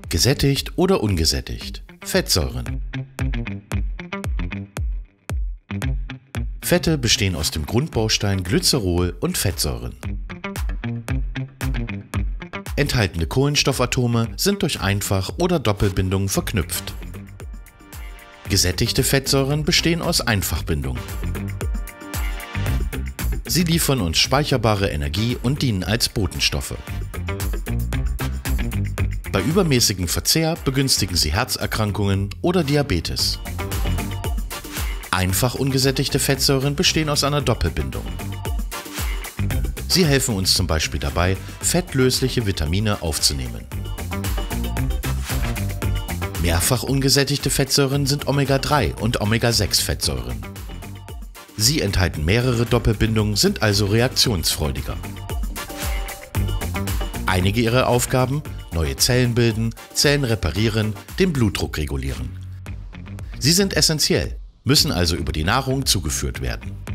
Gesättigt oder ungesättigt? Fettsäuren. Fette bestehen aus dem Grundbaustein Glycerol und Fettsäuren. Enthaltene Kohlenstoffatome sind durch Einfach- oder Doppelbindungen verknüpft. Gesättigte Fettsäuren bestehen aus Einfachbindungen. Sie liefern uns speicherbare Energie und dienen als Botenstoffe. Bei übermäßigem Verzehr begünstigen sie Herzerkrankungen oder Diabetes. Einfach ungesättigte Fettsäuren bestehen aus einer Doppelbindung. Sie helfen uns zum Beispiel dabei, fettlösliche Vitamine aufzunehmen. Mehrfach ungesättigte Fettsäuren sind Omega-3 und Omega-6-Fettsäuren. Sie enthalten mehrere Doppelbindungen, sind also reaktionsfreudiger. Einige ihrer Aufgaben: neue Zellen bilden, Zellen reparieren, den Blutdruck regulieren. Sie sind essentiell, müssen also über die Nahrung zugeführt werden.